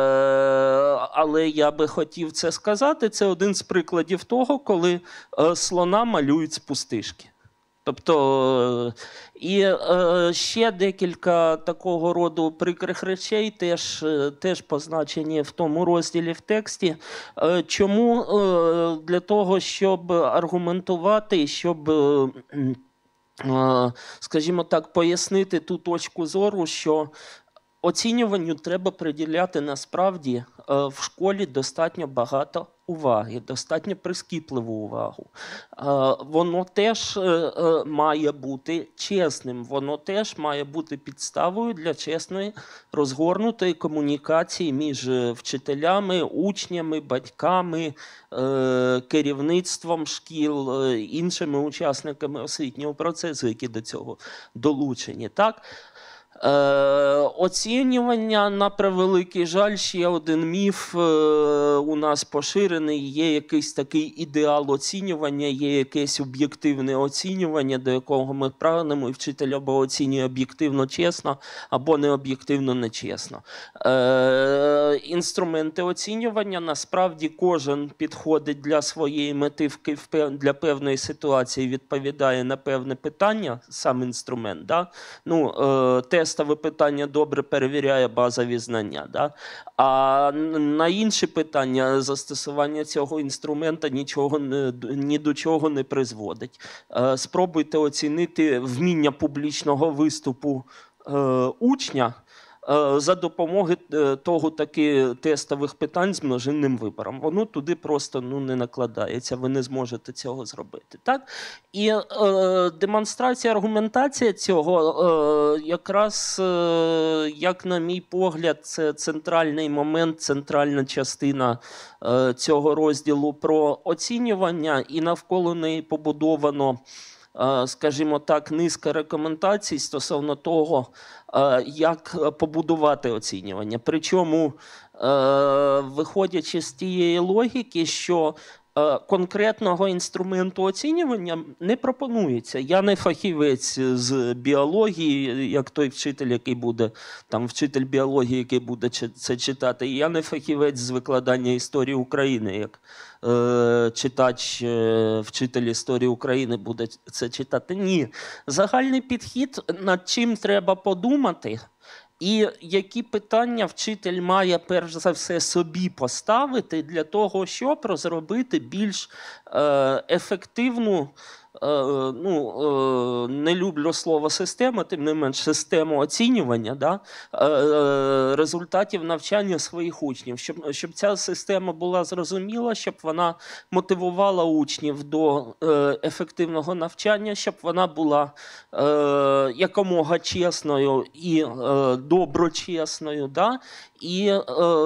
але я би хотів це сказати, це один з прикладів того, коли е, слона малюють з пустишки. Тобто, і е, ще декілька такого роду прикрих речей теж, теж позначені в тому розділі в тексті. Е, чому? Е, для того, щоб аргументувати, щоб, е, е, скажімо так, пояснити ту точку зору, що оцінюванню треба приділяти насправді е, в школі достатньо багато уваги, достатньо прискіпливу увагу. Е, воно теж е, е, має бути чесним, воно теж має бути підставою для чесної розгорнутої комунікації між вчителями, учнями, батьками, е, керівництвом шкіл, е, іншими учасниками освітнього процесу, які до цього долучені. Так? Е, оцінювання, на превеликий жаль, ще один міф е, у нас поширений. Є якийсь такий ідеал оцінювання, є якесь об'єктивне оцінювання, до якого ми прагнемо, і вчитель або оцінює об'єктивно чесно, або не об'єктивно нечесно. Е, інструменти оцінювання, насправді, кожен підходить для своєї мети, для певної ситуації, відповідає на певне питання, сам інструмент. Да? Ну, е, тестове питання добре перевіряє базові знання. Да? А на інші питання застосування цього інструмента нічого не, ні до чого не призводить. Е, спробуйте оцінити вміння публічного виступу е, учня за допомогою того таки тестових питань з множинним вибором. Воно туди просто ну, не накладається, ви не зможете цього зробити. Так? І е, демонстрація, аргументація цього е, якраз, е, як на мій погляд, це центральний момент, центральна частина е, цього розділу про оцінювання, і навколо неї побудовано, скажімо так, низка рекомендацій стосовно того, як побудувати оцінювання. Причому, виходячи з тієї логіки, що конкретного інструменту оцінювання не пропонується. Я не фахівець з біології, як той вчитель, який буде, там вчитель біології, який буде це читати. Я не фахівець з викладання історії України, як е, читач, е, вчитель історії України буде це читати. Ні. Загальний підхід, над чим треба подумати, і які питання вчитель має, перш за все, собі поставити для того, щоб розробити більш е, ефективну, е, ну, е, не люблю слово система, тим не менш систему оцінювання, да, е, результатів навчання своїх учнів. Щоб, щоб ця система була зрозуміла, щоб вона мотивувала учнів до е, ефективного навчання, щоб вона була е, якомога чесною і е, доброчесною. Да? І е,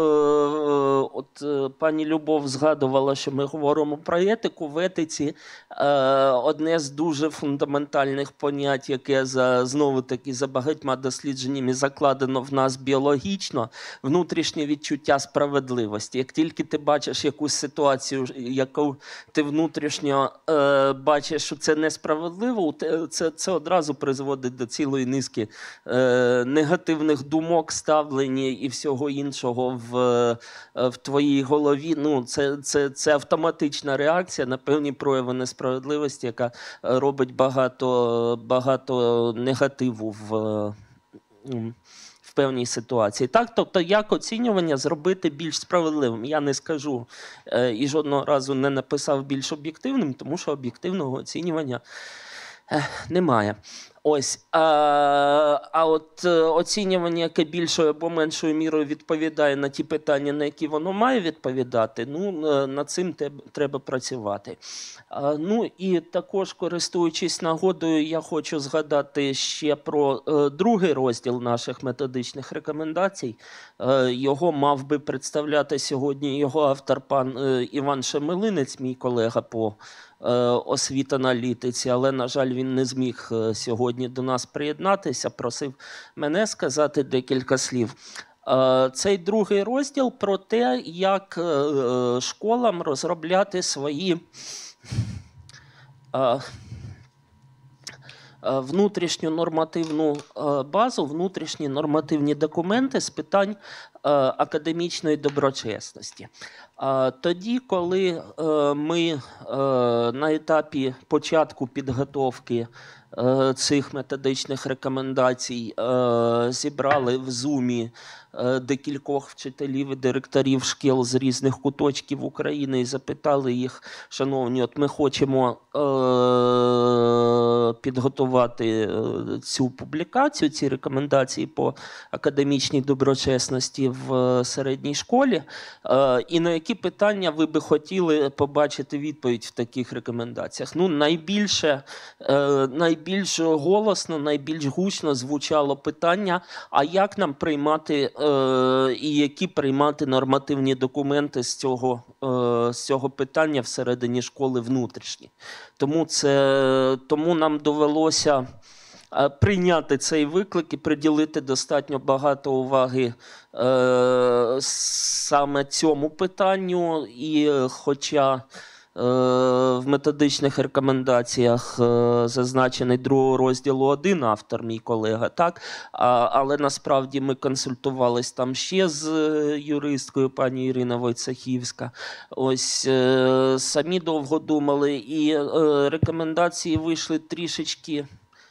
от е, пані Любов згадувала, що ми говоримо про етику. В етиці е, одне з дуже фундаментальних понять, яке за, знову-таки за багатьма дослідженнями закладено в нас біологічно, внутрішнє відчуття справедливості. Як тільки ти бачиш якусь ситуацію, яку ти внутрішньо е, бачиш, що це несправедливо, це, це одразу призводить до цілої низки е, негативних думок, ставлень і всього іншого в, в твоїй голові. Ну, це, це, це автоматична реакція на певні прояви несправедливості, яка робить багато, багато негативу в, в певній ситуації. Так, тобто, як оцінювання зробити більш справедливим? Я не скажу е, і жодного разу не написав більш об'єктивним, тому що об'єктивного оцінювання е, немає. Ось. А, а от оцінювання, яке більшою або меншою мірою відповідає на ті питання, на які воно має відповідати, ну, над цим треба працювати. А, ну і також, користуючись нагодою, я хочу згадати ще про е, другий розділ наших методичних рекомендацій. Е, його мав би представляти сьогодні його автор пан е, Іван Шемелинець, мій колега по освітаналітиці, але, на жаль, він не зміг сьогодні до нас приєднатися, просив мене сказати декілька слів. Цей другий розділ про те, як школам розробляти свої внутрішню нормативну базу, внутрішні нормативні документи з питань академічної доброчесності. Тоді, коли ми на етапі початку підготовки цих методичних рекомендацій зібрали в Зумі декількох вчителів і директорів шкіл з різних куточків України і запитали їх: шановні, от ми хочемо підготувати цю публікацію, ці рекомендації по академічній доброчесності в середній школі, і на які питання ви би хотіли побачити відповідь в таких рекомендаціях? Ну, найбільше, найбільш голосно, найбільш гучно звучало питання: а як нам приймати і які приймати нормативні документи з цього, з цього питання всередині школи внутрішні? Тому, це, тому нам довелося прийняти цей виклик і приділити достатньо багато уваги е, саме цьому питанню. І хоча в методичних рекомендаціях зазначений другого розділу один автор, мій колега, так? А, але насправді ми консультувались там ще з юристкою, пані Ірина Войцехівська. Ось, самі довго думали, і рекомендації вийшли трішечки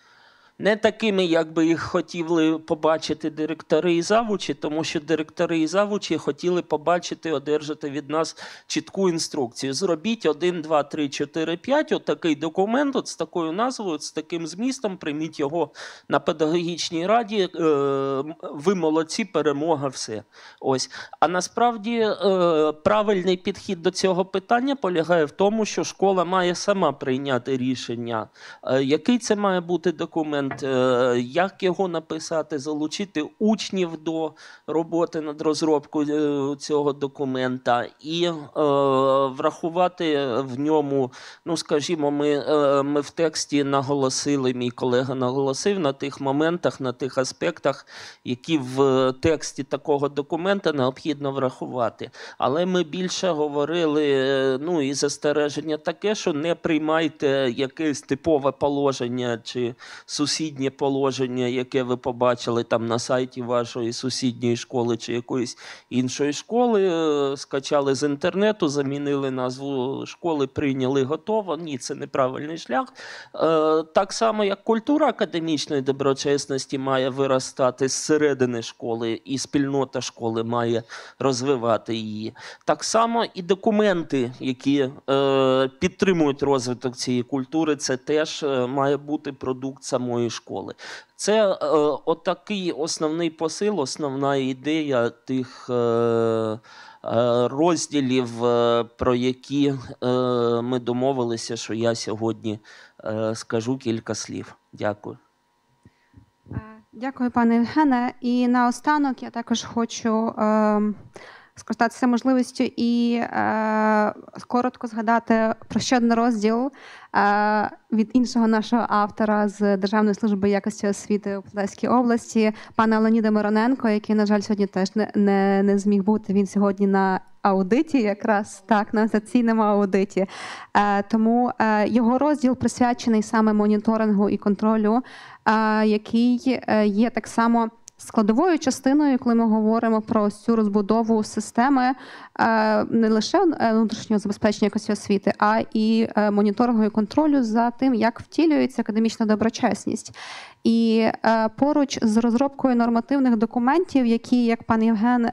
не такими, як би їх хотіли побачити директори і завучі, тому що директори і завучі хотіли побачити, одержати від нас чітку інструкцію. Зробіть один, два, три, чотири, п'ять, отакий документ, от з такою назвою, от з таким змістом, прийміть його на педагогічній раді, ви молодці, перемога, все. Ось. А насправді правильний підхід до цього питання полягає в тому, що школа має сама прийняти рішення, який це має бути документ, як його написати, залучити учнів до роботи над розробкою цього документа і е, врахувати в ньому, ну, скажімо, ми, е, ми в тексті наголосили, мій колега наголосив на тих моментах, на тих аспектах, які в тексті такого документа необхідно врахувати. Але ми більше говорили, ну, і застереження таке, що не приймайте якесь типове положення чи сусіднє положення, яке ви побачили там на сайті вашої сусідньої школи чи якоїсь іншої школи, скачали з інтернету, замінили назву школи, прийняли, готово. Ні, це неправильний шлях. Так само, як культура академічної доброчесності має виростати зсередини школи, і спільнота школи має розвивати її. Так само і документи, які підтримують розвиток цієї культури, це теж має бути продукт самої школи. Це е, отакий основний посил, основна ідея тих е, е, розділів, е, про які е, ми домовилися, що я сьогодні е, скажу кілька слів. Дякую. Дякую, пане Євгене. І наостанок я також хочу е, скористатися можливістю і е, коротко згадати про ще один розділ е, від іншого нашого автора з Державної служби якості освіти у Полтавській області, пана Леоніда Мироненко, який, на жаль, сьогодні теж не, не, не зміг бути. Він сьогодні на аудиті, якраз так, на стаційному аудиті. Е, тому е, його розділ присвячений саме моніторингу і контролю, е, який е, є так само складовою частиною, коли ми говоримо про цю розбудову системи не лише внутрішнього забезпечення якості освіти, а і моніторингу і контролю за тим, як втілюється академічна доброчесність. І поруч з розробкою нормативних документів, які, як пан Євген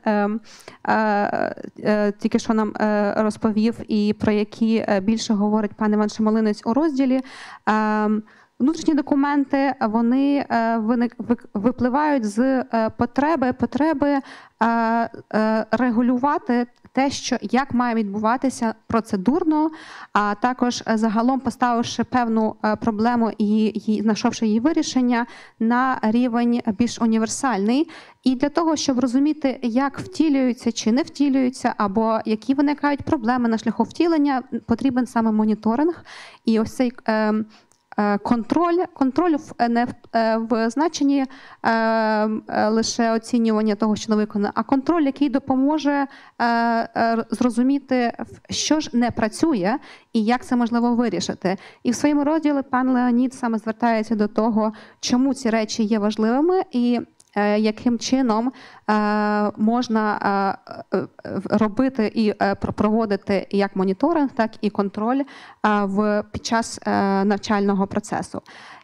тільки що нам розповів, і про які більше говорить пан Іван Шемелинець у розділі, Внутрішні документи, вони е, виник, вик- випливають з е, потреби, потреби е, е, регулювати те, що як має відбуватися процедурно, а також е, загалом поставивши певну е, проблему і, і знайшовши її вирішення на рівень більш універсальний. І для того, щоб розуміти, як втілюються чи не втілюються, або які виникають проблеми на шляху втілення, потрібен саме моніторинг. І ось цей е, е, контроль, контроль в, не в, е, в значенні е, е, лише оцінювання того, що не виконано, а контроль, який допоможе е, е, зрозуміти, що ж не працює і як це можливо вирішити. І в своєму розділі пан Леонід саме звертається до того, чому ці речі є важливими і е, яким чином е, можна е, е, робити і е, проводити як моніторинг, так і контроль е, в, під час е, навчального процесу.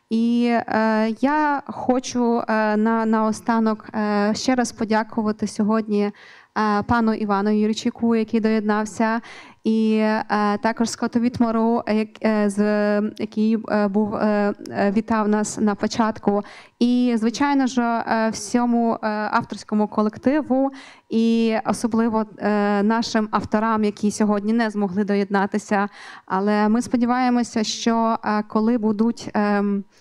І е, я хочу е, на, наостанок е, ще раз подякувати сьогодні е, пану Івану Юрчику, який доєднався, і е, також Скотту Вітмору, як, е, з, який е, був, е, вітав нас на початку. І, звичайно ж, е, всьому е, авторському колективу, і особливо е, нашим авторам, які сьогодні не змогли доєднатися. Але ми сподіваємося, що е, коли будуть е,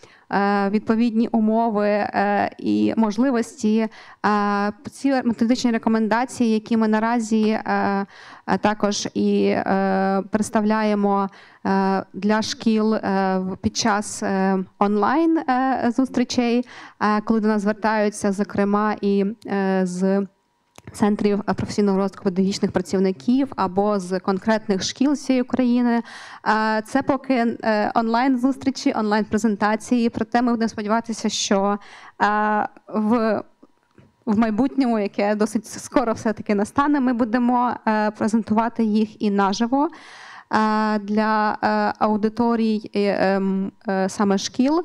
е, відповідні умови е, і можливості, е, ці методичні рекомендації, які ми наразі е, також і е, представляємо е, для шкіл е, під час е, онлайн е, зустрічей, е, коли до нас звертаються, зокрема, і е, з центрів професійного розвитку педагогічних працівників або з конкретних шкіл всієї України. Е, Це поки е, онлайн-зустрічі, онлайн-презентації, проте ми будемо сподіватися, що е, в В майбутньому, яке досить скоро все-таки настане, ми будемо е, презентувати їх і наживо е, для е, аудиторій е, е, саме шкіл.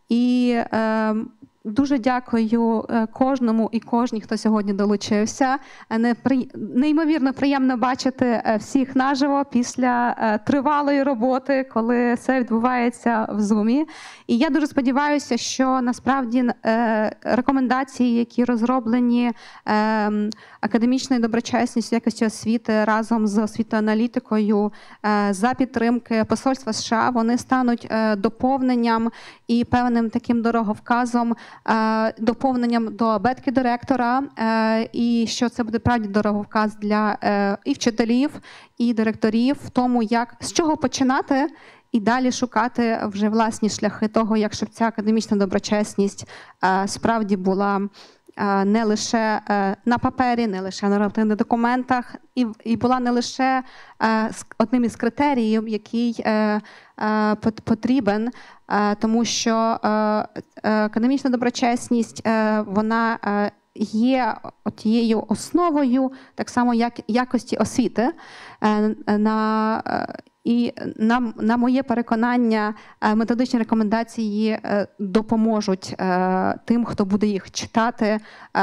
І е, дуже дякую кожному і кожній, хто сьогодні долучився. Неймовірно приємно бачити всіх наживо після тривалої роботи, коли все відбувається в Zoom. І я дуже сподіваюся, що насправді рекомендації, які розроблені академічною доброчесністю якості освіти разом з освітоаналітикою за підтримки Посольства США, вони стануть доповненням і певним таким дороговказом, доповненням до абетки директора, і що це буде правді дороговказ для і вчителів, і директорів в тому, як, з чого починати, і далі шукати вже власні шляхи того, як щоб ця академічна доброчесність справді була не лише на папері, не лише на нормативних документах, і, і була не лише одним із критеріїв, який потрібен, тому що академічна доброчесність, вона є тією основою, так само як якості освіти. На І на, на моє переконання, методичні рекомендації допоможуть тим, хто буде їх читати,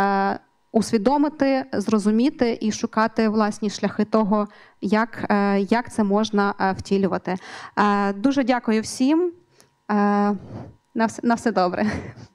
усвідомити, зрозуміти і шукати власні шляхи того, як, як це можна втілювати. Дуже дякую всім. На все, на все добре.